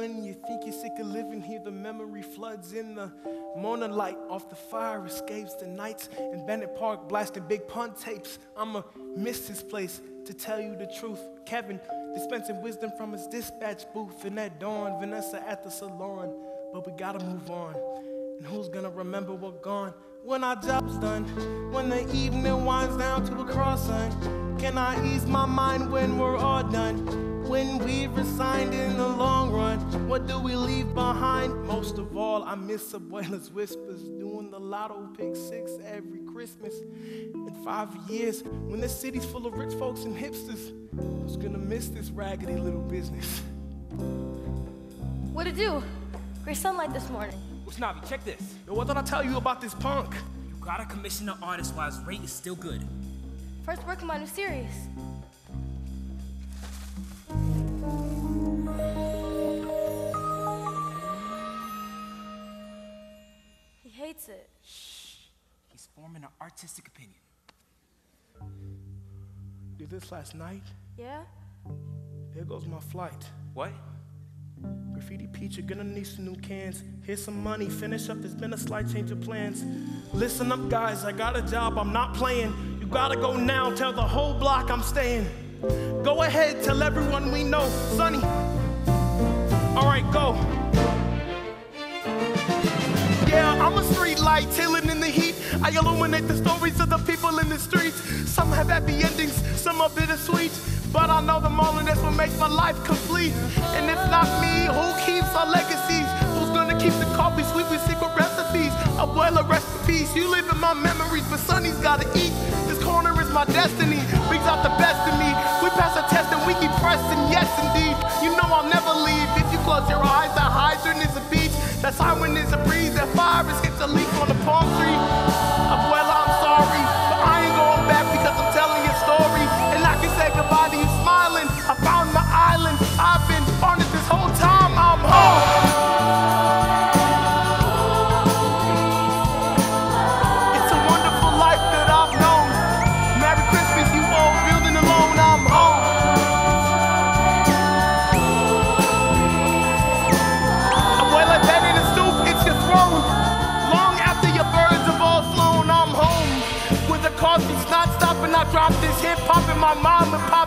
when you think you're sick of living here, the memory floods in. The morning light off the fire escapes the nights in Bennett Park blasting big pun tapes. I'ma miss this place, to tell you the truth. Kevin dispensing wisdom from his dispatch booth. And at dawn, Vanessa at the salon. But we gotta move on. And who's gonna remember we're gone when our job's done? When the evening winds down to a crossing, can I ease my mind when we're all done? When we've resigned in the long run, what do we leave behind? Most of all, I miss Abuela's whispers, doing the lotto pick 6 every Christmas. In 5 years, when this city's full of rich folks and hipsters, who's gonna miss this raggedy little business? What'd it do? Great sunlight this morning. What's Navi? Check this. Yo, what did I tell you about this punk? You gotta commission an artist while his rate is still good. First work on my new series. He hates it. Shh. He's forming an artistic opinion. Did this last night? Yeah? There goes my flight. What? Graffiti Peach, you're gonna need some new cans. Here's some money, finish up, there's been a slight change of plans. Listen up guys, I got a job, I'm not playing. You gotta go now, tell the whole block I'm staying. Go ahead, tell everyone we know. Sonny. All right, go. Yeah, I'm a street light, chilling in the heat. I illuminate the stories of the people in the streets. Some have happy endings, some are bittersweet. But I know them all, and that's what makes my life complete. And if not me, who keeps our legacies? Who's gonna keep the coffee sweet with secret recipes? Abuela, rest in peace. You live in my memories, but Sonny's gotta eat. This corner is my destiny, brings out the best in me. We pass a test and we keep pressing, yes indeed. You know I'll never leave. If you close your eyes, the hydrant is a beach. That siren is a breeze. That fire escapes a leaf on the palm tree. Abuela, I'm sorry, but I ain't going back because I'm telling your story. And I can say goodbye to you smiling. I found my island. I've been on it this whole time. I'm home. It's a wonderful life that I've known. Merry Christmas, you all building alone. I'm home. Abuela, dead in the stoop, it's your throne. Long after your birds have all flown, I'm home. With a coffee, not stopping, I drop this hip hop in my mom and pop.